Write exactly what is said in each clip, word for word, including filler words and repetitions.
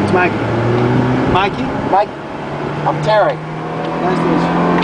It's Mike. Mikey? Mike, I'm Terry. Nice to meet you.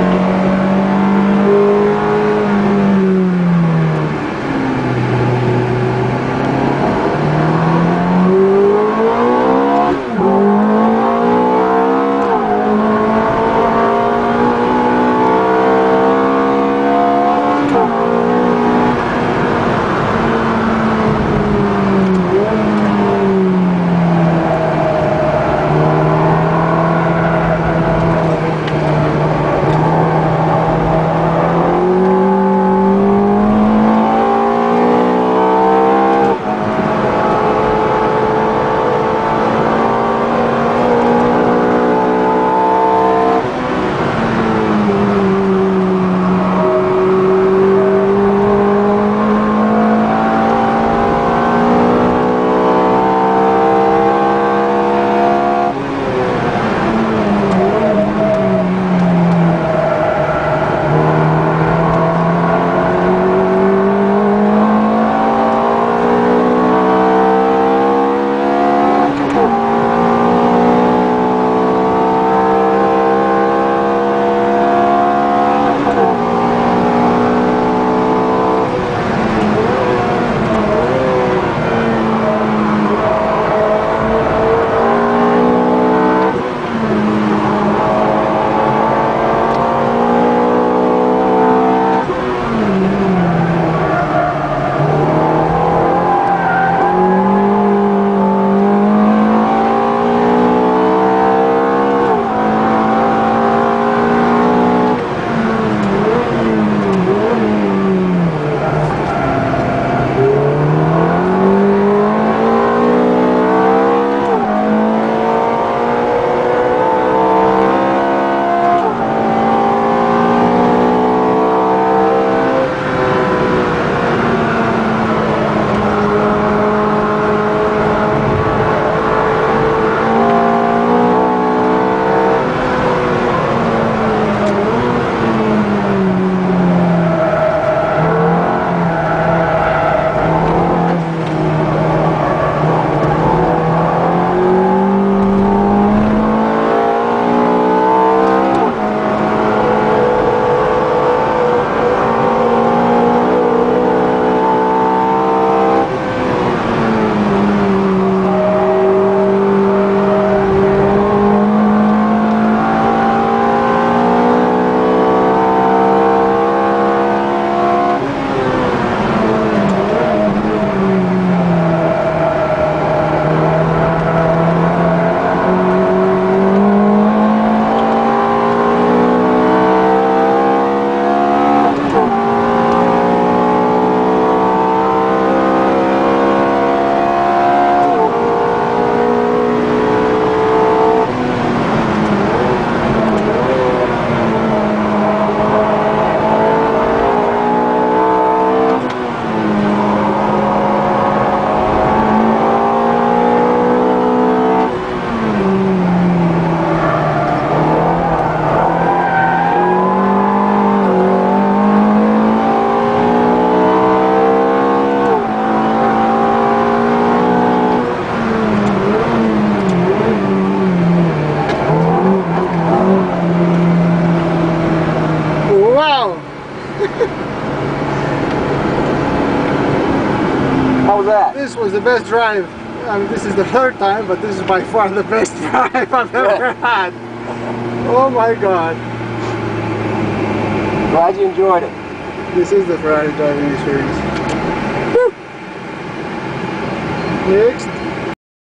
How was that? This was the best drive. I mean, this is the third time, but this is by far the best drive I've ever had. Oh my god. Glad you enjoyed it. This is the Ferrari driving experience. Woo! Next.